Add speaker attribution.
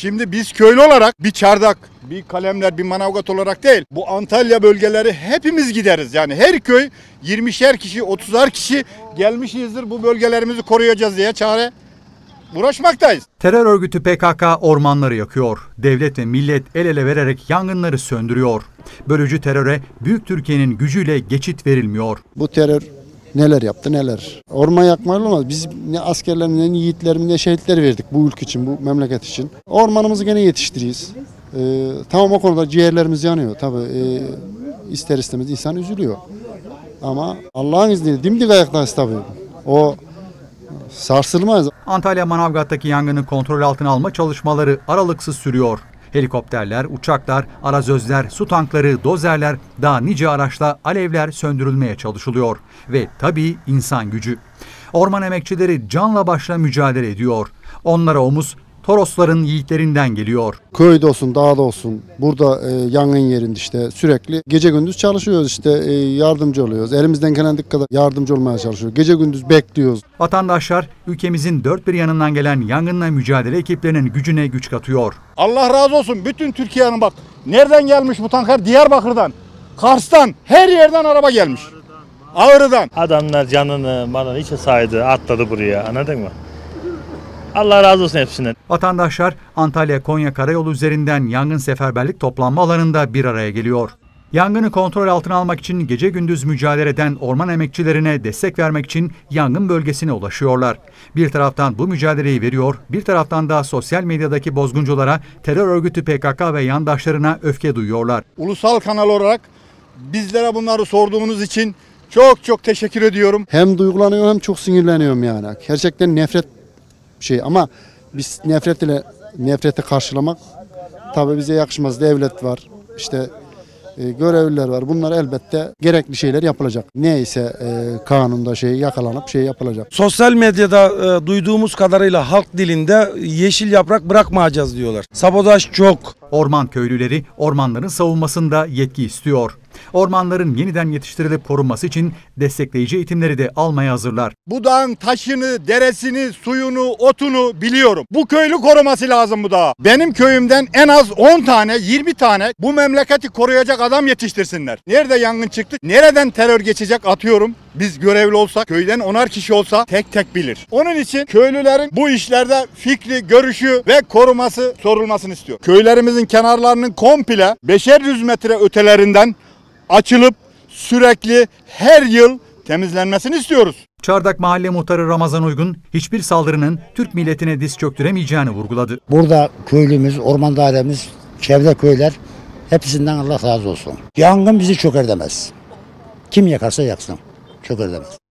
Speaker 1: Şimdi biz köylü olarak bir Çardak, bir Kalemler, bir Manavgat olarak değil. Bu Antalya bölgeleri hepimiz gideriz. Yani her köy 20'şer kişi, 30'ar kişi gelmişizdir. Bu bölgelerimizi koruyacağız diye uğraşmaktayız.
Speaker 2: Terör örgütü PKK ormanları yakıyor. Devlet ve millet el ele vererek yangınları söndürüyor. Bölücü teröre Büyük Türkiye'nin gücüyle geçit verilmiyor.
Speaker 3: Bu terör neler yaptı neler. Orman yakmayla olmaz. Biz ne askerlerimizden, ne yiğitlerimiz, ne şehitler verdik bu ülke için, bu memleket için. Ormanımızı gene yetiştiririz. Tamam, o konuda ciğerlerimiz yanıyor. Tabii ister istemez insan üzülüyor. Ama Allah'ın izniyle dimdik ayaktayız tabii. O sarsılmaz.
Speaker 2: Antalya Manavgat'taki yangını kontrol altına alma çalışmaları aralıksız sürüyor. Helikopterler, uçaklar, arazözler, su tankları, dozerler, daha nice araçla alevler söndürülmeye çalışılıyor. Ve tabii insan gücü. Orman emekçileri canla başla mücadele ediyor. Onlara omuz Torosların yiğitlerinden geliyor.
Speaker 3: Köyde olsun, dağda olsun, burada yangın yerinde işte sürekli gece gündüz çalışıyoruz, işte yardımcı oluyoruz. Elimizden gelen kadar yardımcı olmaya çalışıyoruz. Gece gündüz bekliyoruz.
Speaker 2: Vatandaşlar ülkemizin dört bir yanından gelen yangınla mücadele ekiplerinin gücüne güç katıyor.
Speaker 1: Allah razı olsun bütün Türkiye'nin bak. Nereden gelmiş bu tanklar? Diyarbakır'dan, Kars'tan, her yerden araba gelmiş. Ağrı'dan.
Speaker 4: Adamlar canını, malını hiç saydı, atladı buraya, anladın mı? Allah razı olsun hepsinden.
Speaker 2: Vatandaşlar Antalya-Konya karayolu üzerinden yangın seferberlik toplanma alanında bir araya geliyor. Yangını kontrol altına almak için gece gündüz mücadele eden orman emekçilerine destek vermek için yangın bölgesine ulaşıyorlar. Bir taraftan bu mücadeleyi veriyor, bir taraftan da sosyal medyadaki bozgunculara, terör örgütü PKK ve yandaşlarına öfke duyuyorlar.
Speaker 1: Ulusal kanal olarak bizlere bunları sorduğunuz için çok teşekkür ediyorum.
Speaker 3: Hem duygulanıyorum hem çok sinirleniyorum yani. Gerçekten nefret ama biz nefreti karşılamak tabii bize yakışmaz. Devlet var, işte görevliler var. Bunlar elbette gerekli şeyler yapılacak. Neyse kanunda yakalanıp yapılacak.
Speaker 5: Sosyal medyada duyduğumuz kadarıyla halk dilinde yeşil yaprak bırakmayacağız diyorlar. Sabotaj çok.
Speaker 2: Orman köylüleri ormanların savunmasında yetki istiyor. Ormanların yeniden yetiştirilip korunması için destekleyici eğitimleri de almaya hazırlar.
Speaker 1: Bu dağın taşını, deresini, suyunu, otunu biliyorum. Bu köylü koruması lazım bu dağı. Benim köyümden en az 10 tane, 20 tane bu memleketi koruyacak adam yetiştirsinler. Nerede yangın çıktı, nereden terör geçecek atıyorum. Biz görevli olsak, köyden 10'ar kişi olsa tek tek bilir. Onun için köylülerin bu işlerde fikri, görüşü ve koruması sorulmasını istiyor. Köylerimizin kenarlarının komple 500 metre ötelerinden açılıp sürekli her yıl temizlenmesini istiyoruz.
Speaker 2: Çardak Mahalle Muhtarı Ramazan Uygun hiçbir saldırının Türk milletine diz çöktüremeyeceğini vurguladı.
Speaker 6: Burada köylümüz, orman dairemiz, çevre köyler hepsinden Allah razı olsun. Yangın bizi çökertemez. Kim yakarsa yaksın, çökertemez.